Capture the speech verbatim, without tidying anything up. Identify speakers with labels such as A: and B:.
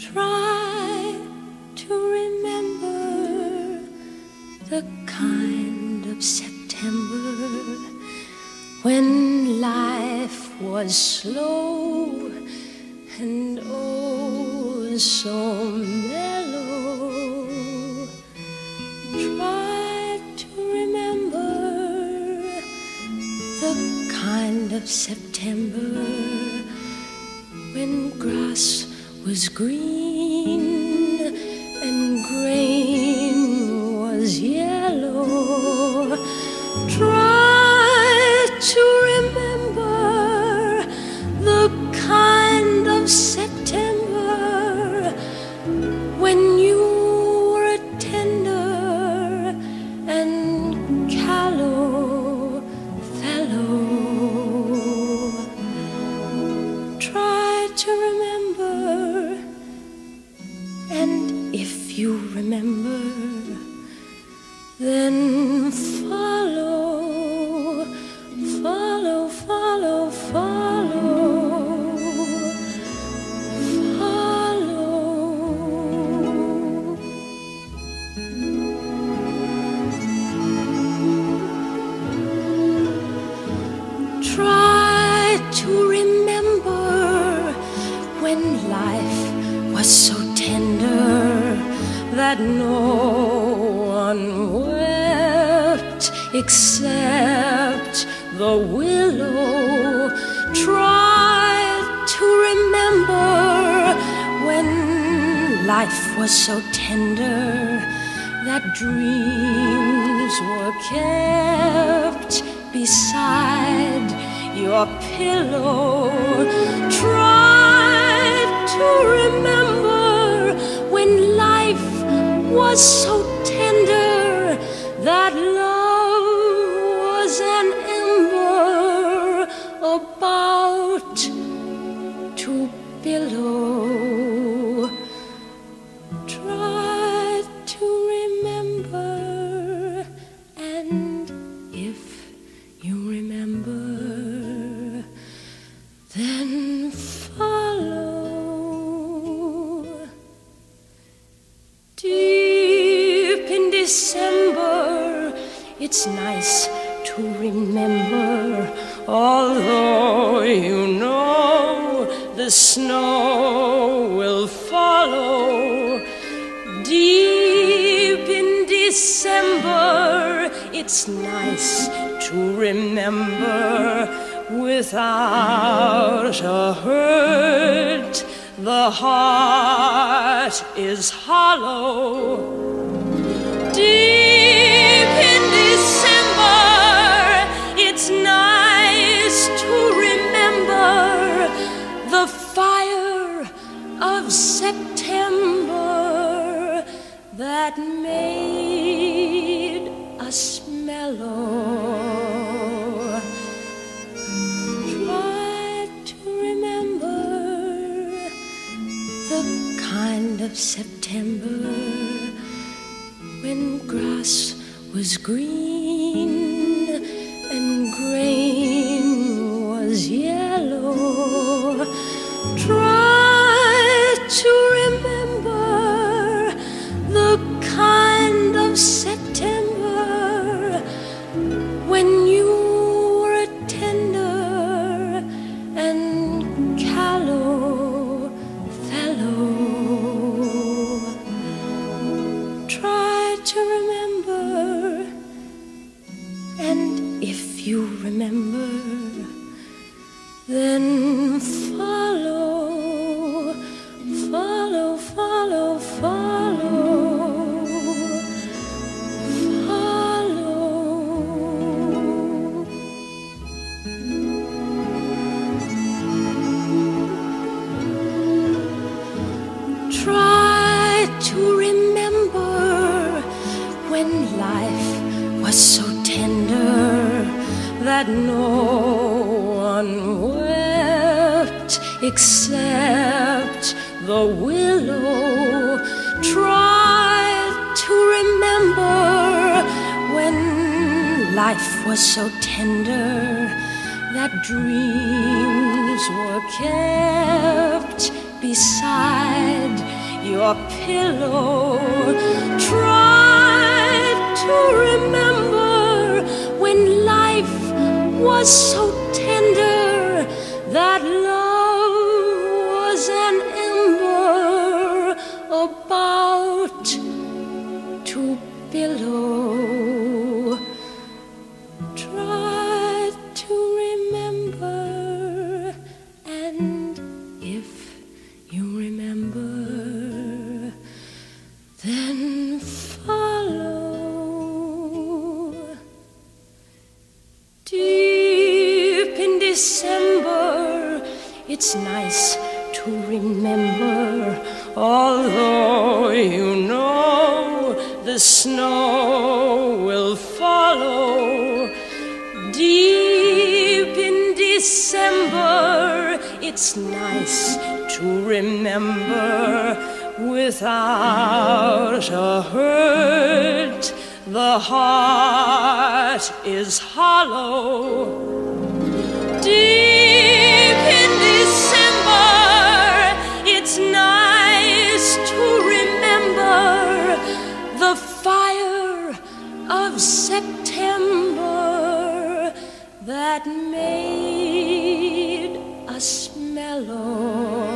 A: Try to remember the kind of September when life was slow and oh so mellow. Try to remember the kind of September when grass was green and grain was yellow. Try to remember the kind of September when you were a tender and callow fellow. Try to remember, and if you remember, then follow, follow, follow, follow, follow. Try to remember when life was so tender that no one wept except the willow. Try to remember when life was so tender that dreams were kept beside your pillow. Try to remember when life was so tender that love was an ember about to billow. Try to remember, and if you remember, then follow. Deep in December, it's nice to remember, although you know the snow will follow. Deep in December, it's nice to remember, without a hurt the heart is hollow. Deep in December, it's nice to remember the fire of September that made us mellow. Try to remember the kind of September when grass was green and grain was yellow. Try to remember the kind of September when you were a tender and callow fellow. Try to remember, and if you remember, then follow, follow, follow, follow, follow. Try to remember when life was so tender that no one wept except the willow. Try to remember when life was so tender that dreams were kept beside your pillow. Try to remember when life was so tender that love was an ember about to billow. Try to remember, and if you remember, then follow. Deep in December, it's nice to remember, although you know the snow will follow. Deep in December, it's nice to remember, without a hurt, the heart is hollow. Deep in December, it's nice to remember the fire of September that made us mellow.